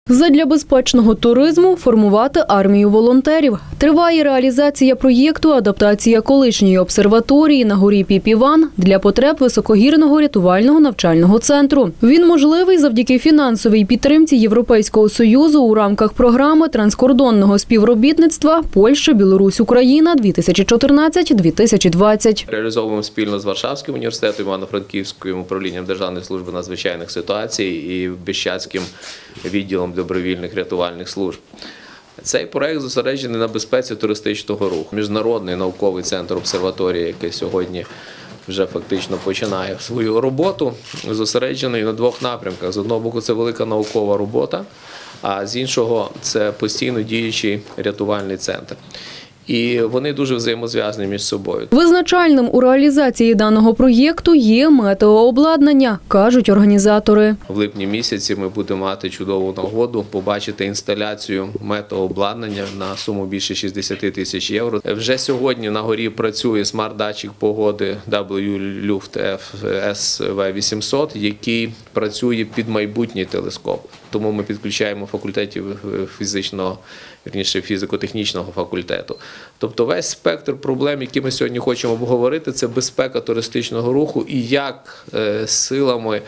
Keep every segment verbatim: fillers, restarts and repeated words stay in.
Задля безпечного туризму формувати армію волонтерів. Триває реалізація проєкту «Адаптація колишньої обсерваторії на горі Піпіван» для потреб високогірного рятувального навчального центру. Він можливий завдяки фінансовій підтримці Європейського Союзу у рамках програми транскордонного співробітництва Польща-Білорусь-Україна дві тисячі чотирнадцять - дві тисячі двадцять. Реалізовуємо спільно з Варшавським університетом, Івано-Франківським управлінням Державної служби надзвичайних ситуацій і Біщацьким відділом добровільних рятувальних служб. Цей проект зосереджений на безпеці туристичного руху. Міжнародний науковий центр обсерваторії, який сьогодні вже фактично починає свою роботу, зосереджений на двох напрямках. З одного боку, це велика наукова робота, а з іншого – це постійно діючий рятувальний центр. І вони дуже взаємозв'язані між собою. Визначальним у реалізації даного проєкту є метеообладнання, кажуть організатори. В липні місяці ми будемо мати чудову нагоду побачити інсталяцію метеообладнання на суму більше шістдесят тисяч євро. Вже сьогодні на горі працює смарт-датчик погоди дабл ю Люфт еф ес ве вісімсот, який працює під майбутній телескоп. Тому ми підключаємо факультетів фізичного, вірніше, фізико-технічного факультету. Тобто весь спектр проблем, які ми сьогодні хочемо обговорити, це безпека туристичного руху і як силами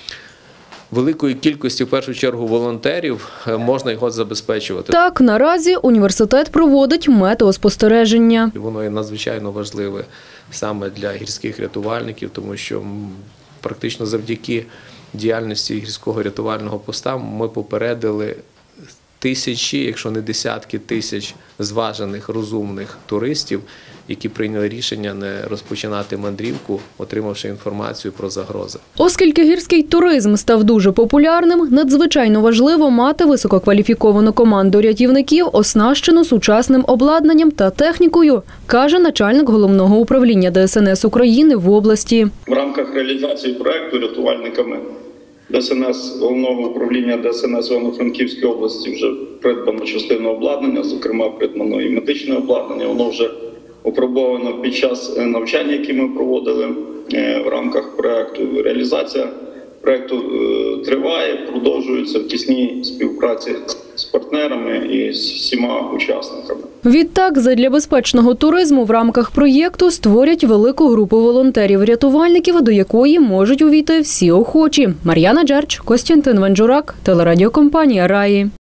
великої кількості, в першу чергу, волонтерів можна його забезпечувати. Так, наразі університет проводить метеоспостереження. Воно є надзвичайно важливе саме для гірських рятувальників, тому що практично завдяки діяльності гірського рятувального поста ми попередили тисячі, якщо не десятки тисяч зважених, розумних туристів, які прийняли рішення не розпочинати мандрівку, отримавши інформацію про загрози. Оскільки гірський туризм став дуже популярним, надзвичайно важливо мати висококваліфіковану команду рятівників, оснащену сучасним обладнанням та технікою, каже начальник головного управління Де Ес Ен Ес України в області. В рамках реалізації проекту рятувальниками Де Ес Ен Ес, головного управління Де Ес Ен Ес Івано-Франківської області вже придбано частину обладнання, зокрема придбано і медичне обладнання. Воно вже опробовано під час навчання, які ми проводили в рамках проекту. Реалізація проекту триває, продовжується в тісній співпраці з партнерами і з всіма учасниками. Відтак, задля безпечного туризму в рамках проєкту створять велику групу волонтерів-рятувальників, до якої можуть увійти всі охочі. Мар'яна Джерч, Костянтин Венджурак, телерадіокомпанія «Раї».